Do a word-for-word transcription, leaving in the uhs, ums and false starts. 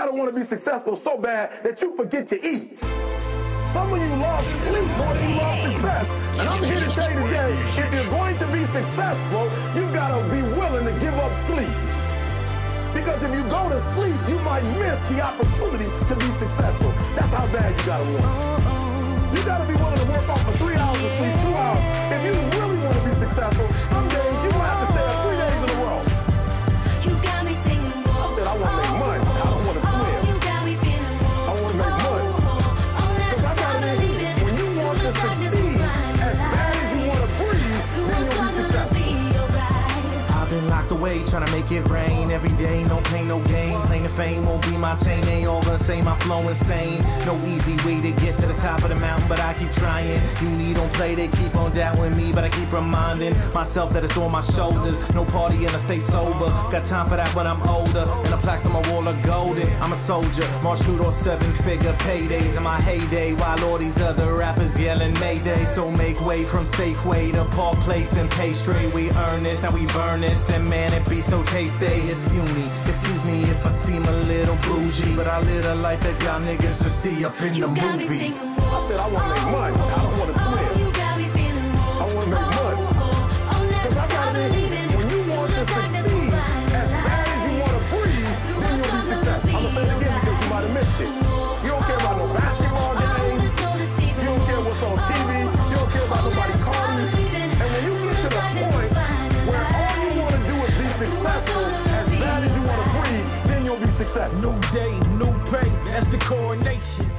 gotta want to be successful so bad that you forget to eat. Some of you lost sleep more than you lost success. And I'm here to tell you today, if you're going to be successful, you gotta be willing to give up sleep. Because if you go to sleep, you might miss the opportunity to be successful. That's how bad you gotta want it. You gotta be willing to work off for three hours of sleep, two hours. If you really want to be successful, some days you might have to stay up three days in a row. I said I want to make money. I don't want to swim. I want to make money. Because I gotta be, when you want to succeed as bad as you want to breathe, then you'll be successful. Been locked away, trying to make it rain every day, no pain, no gain. Claim to fame won't be my chain. They all gonna say my flow insane. No easy way to get to the top of the mountain, but I keep trying. You need don't play, they keep on doubting me, but I keep reminding myself that it's on my shoulders. No party and I stay sober. Got time for that when I'm older, and the plaques on my wall are golden. I'm a soldier, march through those seven-figure paydays in my heyday, while all these other rappers yelling Mayday. So make way from Safeway to Park Place and pay straight. We earn this, now we burn this. And man, it be so tasty. It's uni, excuse me if I seem a little bougie, but I live a life that y'all niggas just see up in the movies. I said I want to make money. I don't want to swim. I want to make money. Because I gotta be, when you want to succeed as bad as you want to breathe, then you'll be successful. I'm gonna say it again because you might have missed it. You don't care about no basketball games. You don't care what's on T V. You don't care about nobody calling you. And when you get to the point where all you want to do is be successful as bad as you want to breathe, then you'll be successful. New day, new pay, that's the coronation.